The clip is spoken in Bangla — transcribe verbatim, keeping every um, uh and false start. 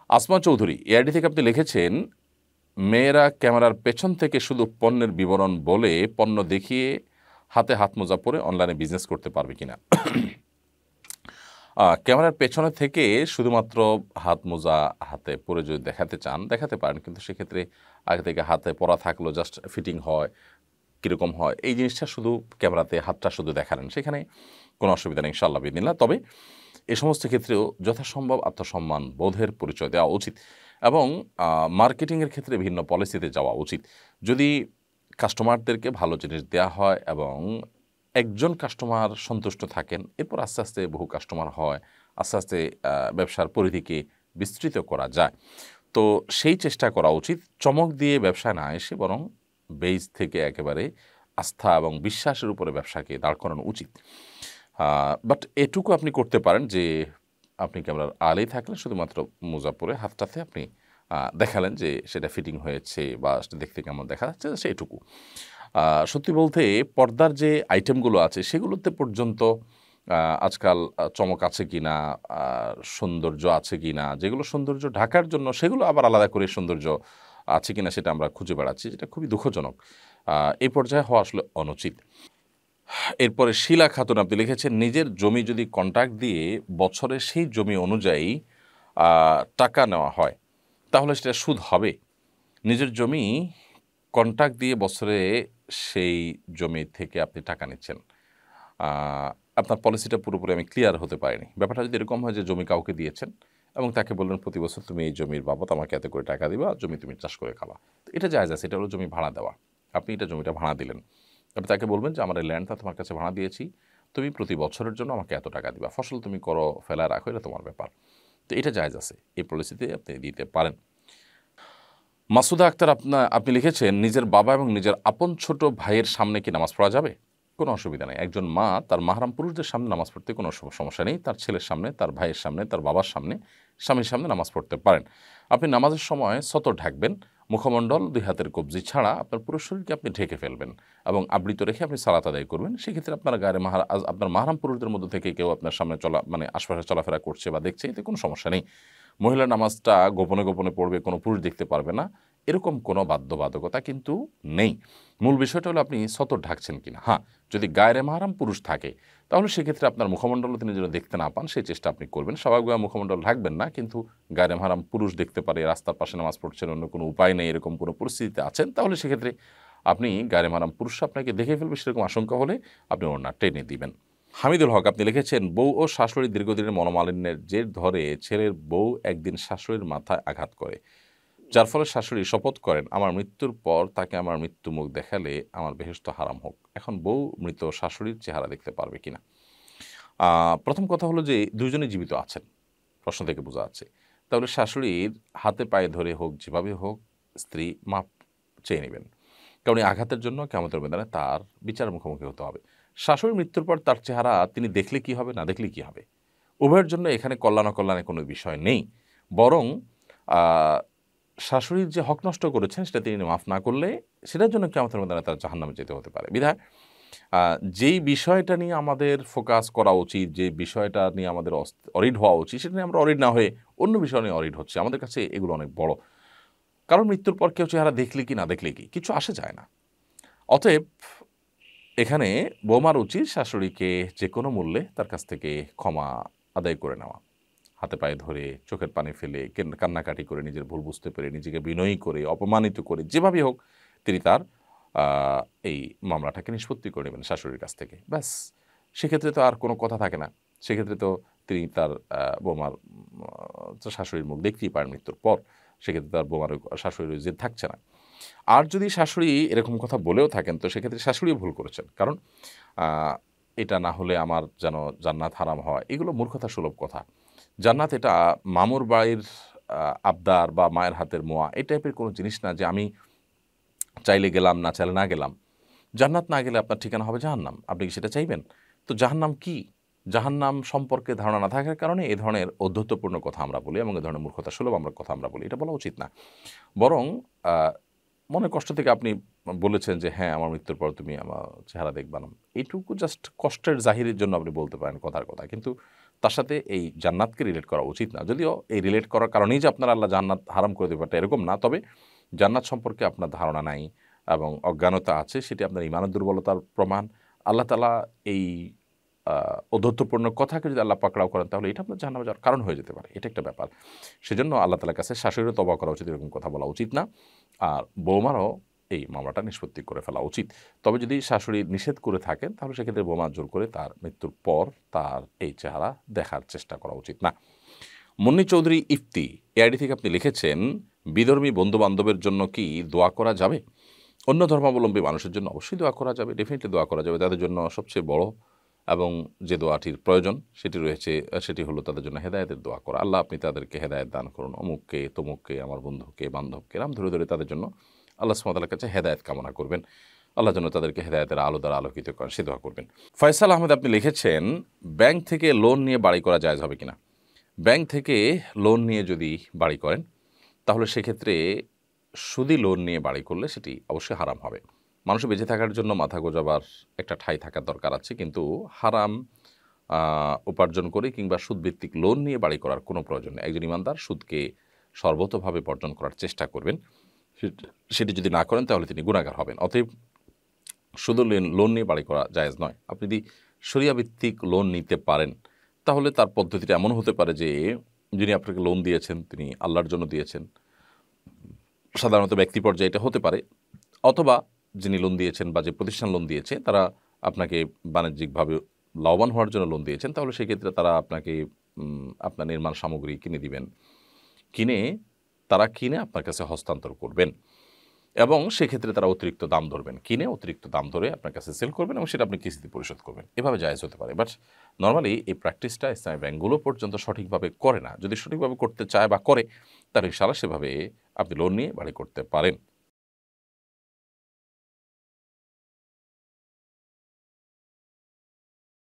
আসমা চৌধুরী এআইডি থেকে আপনি লিখেছেন, মেয়েরা ক্যামেরার পেছন থেকে শুধু পণ্যের বিবরণ বলে পণ্য দেখিয়ে হাতে হাত মোজা পরে অনলাইনে বিজনেস করতে পারবে কিনা? ক্যামেরার পেছনে থেকে শুধুমাত্র হাত মোজা হাতে পরে যদি দেখাতে চান দেখাতে পারেন, কিন্তু সেক্ষেত্রে আগে থেকে হাতে পরা থাকলো, জাস্ট ফিটিং হয় কীরকম হয় এই জিনিসটা শুধু ক্যামেরাতে হাতটা শুধু দেখালেন, সেখানে কোনো অসুবিধা নেই ইনশাআল্লাহ বিদিনিল্লাহ। তবে এ সমস্ত ক্ষেত্রেও যথাসম্ভব আত্মসম্মান বোধের পরিচয় দেওয়া উচিত এবং মার্কেটিংয়ের ক্ষেত্রে ভিন্ন পলিসিতে যাওয়া উচিত। যদি কাস্টমারদেরকে ভালো জিনিস দেওয়া হয় এবং একজন কাস্টমার সন্তুষ্ট থাকেন, এরপর আস্তে আস্তে বহু কাস্টমার হয়, আস্তে আস্তে ব্যবসার পরিধিকে বিস্তৃত করা যায়। তো সেই চেষ্টা করা উচিত, চমক দিয়ে ব্যবসায় না এসে বরং বেজ থেকে একেবারে আস্থা এবং বিশ্বাসের উপরে ব্যবসাকে দাঁড় করানো উচিত। বাট এটুকু আপনি করতে পারেন যে আপনি ক্যামেরার আলেই থাকলে শুধুমাত্র মোজা পরে হাতটাতে আপনি দেখালেন যে সেটা ফিটিং হয়েছে বা সেটা দেখতে কেমন দেখা যাচ্ছে, সেইটুকু। সত্যি বলতে পর্দার যে আইটেমগুলো আছে সেগুলোতে পর্যন্ত আজকাল চমক আছে কি না, সৌন্দর্য আছে কি না, যেগুলো সৌন্দর্য ঢাকার জন্য সেগুলো আবার আলাদা করে সৌন্দর্য আছে কিনা সেটা আমরা খুঁজে বেড়াচ্ছি, যেটা খুবই দুঃখজনক। এই পর্যায়ে হওয়া আসলে অনুচিত। এরপরে শিলা খাতুন আপনি লিখেছেন, নিজের জমি যদি কন্ট্রাক্ট দিয়ে বছরে সেই জমি অনুযায়ী টাকা নেওয়া হয় তাহলে সেটা সুদ হবে? নিজের জমি কন্ট্রাক্ট দিয়ে বছরে সেই জমি থেকে আপনি টাকা নিচ্ছেন, আপনার পলিসিটা পুরোপুরি আমি ক্লিয়ার হতে পারিনি। ব্যাপারটা যদি এরকম হয় যে জমি কাউকে দিয়েছেন এবং তাকে বললেন প্রতি বছর তুমি এই জমির বাবদ আমাকে এত করে টাকা দিবা, জমি তুমি চাষ করে খাবা, তো এটা জায়েজ আছে, এটা হলো জমি ভাড়া দেওয়া। আপনি এটা জমিটা ভাড়া দিলেন, আপনি তাকে বলবেন যে আমার এই ল্যান্ডটা তোমার কাছে ভাড়া দিয়েছি, তুমি প্রতি বছরের জন্য আমাকে এত টাকা দিবা, ফসল তুমি করো ফেলা রাখো, এটা তোমার ব্যাপার। তো এটা জায়েজ আছে, এই পলিসিতে আপনি দিতে পারেন। মাসুদা আক্তার আপনার আপনি লিখেছেন, নিজের বাবা এবং নিজের আপন ছোট ভাইয়ের সামনে কি নামাজ পড়া যাবে? কোনো অসুবিধা নেই। একজন মা তার মাহরাম পুরুষদের সামনে নামাজ পড়তে কোনো সমস্যা নেই, তার ছেলের সামনে, তার ভাইয়ের সামনে, তার বাবার সামনে, স্বামীর সামনে নামাজ পড়তে পারেন। আপনি নামাজের সময় সতর ঢাকবেন, মুখমণ্ডল দুই হাতের কবজি ছাড়া আপনার পুরো শরীরকে আপনি ঢেকে ফেলবেন এবং আবৃত রেখে আপনি সালাত আদায় করবেন। সেক্ষেত্রে আপনার গায়ে মাহারা আপনার মাহরাম পুরুষদের মধ্যে থেকে কেউ আপনার সামনে চলা মানে আশপাশে চলাফেরা করছে বা দেখছে, এতে কোনো সমস্যা নেই। মহিলা নামাজটা গোপনে গোপনে পড়বে, কোনো পুরুষ দেখতে পারবে না, এরকম কোনো বাধ্যবাধকতা কিন্তু নেই। মূল বিষয়টা হলো আপনি সতর ঢাকছেন কিনা। হ্যাঁ, যদি গায়রে মাহরাম পুরুষ থাকে তাহলে সেক্ষেত্রে আপনার মুখমণ্ডল তিনি যেন দেখতে না পান সেই চেষ্টা আপনি করবেন। স্বাভাবিকভাবে মুখমণ্ডল ঢাকবেন না, কিন্তু গায়রে মাহরাম পুরুষ দেখতে পারে, রাস্তার পাশে নামাজ পড়ছেন, অন্য কোনো উপায় নেই, এরকম কোনো পরিস্থিতিতে আছেন, তাহলে সেক্ষেত্রে আপনি গায়রে মাহরাম পুরুষ আপনাকে দেখে ফেলবে সেরকম আশঙ্কা হলে আপনি ওড়না টেনে দিবেন। হামিদুল হক আপনি লিখেছেন, বউ ও শাশুড়ি দীর্ঘদিনের মনোমালিন্যের জের ধরে ছেলের বউ একদিন শাশুড়ির মাথায় আঘাত করে, যার ফলে শাশুড়ি শপথ করেন আমার মৃত্যুর পর তাকে আমার মৃত্যু মুখ দেখালে আমার বেহেশত হারাম হোক। এখন বউ মৃত শাশুড়ির চেহারা দেখতে পারবে কিনা? প্রথম কথা হলো যে দুজনেই জীবিত আছেন, প্রশ্ন থেকে বোঝা যাচ্ছে। তাহলে শাশুড়ির হাতে পায়ে ধরে হোক, যেভাবে হোক, স্ত্রী মাপ চেয়ে নেবেন, কারণ এই আঘাতের জন্য কিয়ামতের ময়দানে তার বিচার মুখোমুখি হতে হবে। শাশুড়ির মৃত্যুর পর তার চেহারা তিনি দেখলে কি হবে, না দেখলে কি হবে, উভয়ের জন্য এখানে কল্যাণ অকল্যাণের কোনো বিষয় নেই। বরং শাশুড়ির যে হক নষ্ট করেছেন সেটা তিনি মাফ না করলে সেটার জন্য কিয়ামতের ময়দানে তার জাহান্নামে যেতে হতে পারে। বিধায় যেই বিষয়টা নিয়ে আমাদের ফোকাস করা উচিত, যে বিষয়টা নিয়ে আমাদের অরিড হওয়া উচিত, সেটা নিয়ে আমরা অরিড না হয়ে অন্য বিষয় নিয়ে অরিড হচ্ছে। আমাদের কাছে এগুলো অনেক বড়, কারণ মৃত্যুর পর কেউ চেহারা দেখলে কি না দেখলে কি কিছু আসে যায় না। অতএব এখানে বৌমার উচিত শাশুড়িকে যে কোনো মূল্যে তার কাছ থেকে ক্ষমা আদায় করে নেওয়া, হাতে পায়ে ধরে চোখের পানি ফেলে কান্নাকাটি করে নিজের ভুল বুঝতে পেরে নিজেকে বিনয়ী করে অপমানিত করে যেভাবে হোক তিনি তার এই মামলাটাকে নিষ্পত্তি করে নেবেন শাশুড়ির কাছ থেকে, ব্যাস। সেক্ষেত্রে তো আর কোনো কথা থাকে না, সেক্ষেত্রে তো তিনি তার বৌমার শাশুড়ির মুখ দেখতেই পারেন মৃত্যুর পর, সেক্ষেত্রে তার বৌমার শাশুড়ির জেদ থাকছে না। আর যদি শাশুড়ি এরকম কথা বলেও থাকেন তো সেক্ষেত্রে শাশুড়িও ভুল করেছেন, কারণ এটা না হলে আমার যেন জান্নাত হারাম হয়, এগুলো মূর্খতা সুলভ কথা। জান্নাত এটা মামুর বাড়ির আবদার বা মায়ের হাতের মোয়া, এই টাইপের কোনো জিনিস না যে আমি চাইলে গেলাম না চাইলে না গেলাম। জান্নাত না গেলে আপনার ঠিকানা হবে জাহান্নাম, আপনি কি সেটা চাইবেন? তো জাহান্নাম কি, জাহান্নাম সম্পর্কে ধারণা না থাকার কারণে এই ধরনের অধ্যত্বপূর্ণ কথা আমরা বলি এবং এই ধরনের মূর্খতা সুলভ আমরা কথা আমরা বলি, এটা বলা উচিত না। বরং মনে কষ্ট থেকে আপনি বলেছেন যে হ্যাঁ আমার মৃত্যুর পর তুমি আমার চেহারা দেখবা না, এইটুকু জাস্ট কষ্টের জাহিরের জন্য আপনি বলতে পারেন কথার কথা, কিন্তু তার সাথে এই জান্নাতকে রিলেট করা উচিত না। যদিও এই রিলেট করার কারণেই যে আপনার আল্লাহ জান্নাত হারাম করে দেবে ব্যাপারটা এরকম না, তবে জান্নাত সম্পর্কে আপনার ধারণা নাই এবং অজ্ঞানতা আছে, সেটি আপনার ইমানের দুর্বলতার প্রমাণ। আল্লাহ তাআলা এই অধৈর্যপূর্ণ কথাকে যদি আল্লাহ পাকড়াও করেন তাহলে এটা আপনার জাহান্নামে যাওয়ার কারণ হয়ে যেতে পারে, এটা একটা ব্যাপার। সেজন্য আল্লাহ তাআলার কাছে শাশুড়িরও তওবা করা উচিত, এরকম কথা বলা উচিত না। আর বৌমারও এই মামলাটা নিষ্পত্তি করে ফেলা উচিত। তবে যদি শাশুড়ি নিষেধ করে থাকেন তাহলে সেক্ষেত্রে বৌমা জোর করে তার মৃত্যুর পর তার এই চেহারা দেখার চেষ্টা করা উচিত না। মুন্নি চৌধুরী ইফতি এআইডি থেকে আপনি লিখেছেন, বিধর্মী বন্ধু বান্ধবের জন্য কি দোয়া করা যাবে? অন্য ধর্মাবলম্বী মানুষের জন্য অবশ্যই দোয়া করা যাবে, ডেফিনেটলি দোয়া করা যাবে। তাদের জন্য সবচেয়ে বড় এবং যে দোয়াটির প্রয়োজন সেটি রয়েছে, সেটি হলো তাদের জন্য হেদায়েতের দোয়া করা। আল্লাহ আপনি তাদেরকে হেদায়েত দান করুন, অমুককে তমুককে, আমার বন্ধুকে বান্ধবকে, নাম ধরে ধরে তাদের জন্য আল্লাহ সুবহানাহু ওয়া তাআলার কাছে হেদায়েত কামনা করবেন। আল্লাহ যেন তাদেরকে হেদায়েতের আলো দ্বারা আলোকিত করেন, সে দোয়া করবেন। ফয়সাল আহমেদ আপনি লিখেছেন, ব্যাংক থেকে লোন নিয়ে বাড়ি করা জায়েজ হবে কিনা? ব্যাংক থেকে লোন নিয়ে যদি বাড়ি করেন তাহলে সেক্ষেত্রে সুদি লোন নিয়ে বাড়ি করলে সেটি অবশ্যই হারাম হবে। মানুষের বেঁচে থাকার জন্য মাথা গোজাবার একটা ঠাঁই থাকার দরকার আছে, কিন্তু হারাম উপার্জন করে কিংবা সুদভিত্তিক লোন নিয়ে বাড়ি করার কোনো প্রয়োজন নেই। একজন ইমানদার সুদকে সর্বতভাবে বর্জন করার চেষ্টা করবেন, সেটি যদি না করেন তাহলে তিনি গুনাহগার হবেন। অতএব শুধু লোন নিয়ে বাড়ি করা জায়েজ নয়। আপনি যদি শরিয়া ভিত্তিক লোন নিতে পারেন তাহলে তার পদ্ধতিটা এমন হতে পারে যে যিনি আপনাকে লোন দিয়েছেন তিনি আল্লাহর জন্য দিয়েছেন, সাধারণত ব্যক্তি পর্যায়ে এটা হতে পারে, অথবা যিনি লোন দিয়েছেন বা যে প্রতিষ্ঠান লোন দিয়েছে তারা আপনাকে বাণিজ্যিকভাবে লাভবান হওয়ার জন্য লোন দিয়েছেন, তাহলে সেক্ষেত্রে তারা আপনাকে আপনার নির্মাণ সামগ্রী কিনে দিবেন, কিনে তারা কিনে আপনার কাছে হস্তান্তর করবেন এবং সেক্ষেত্রে তারা অতিরিক্ত দাম ধরবেন, কিনে অতিরিক্ত দাম ধরে আপনার কাছে সেল করবেন এবং সেটা আপনি কিস্তিতে পরিশোধ করবেন। এভাবে জায়েজ হতে পারে, বাট নর্মালি এই প্র্যাকটিসটা ইসলামী ব্যাংকগুলো পর্যন্ত সঠিকভাবে করে না। যদি সঠিকভাবে করতে চায় বা করে তাহলে ইনশাআল্লাহ সেভাবে আপনি লোন নিয়ে বাড়ি করতে পারেন।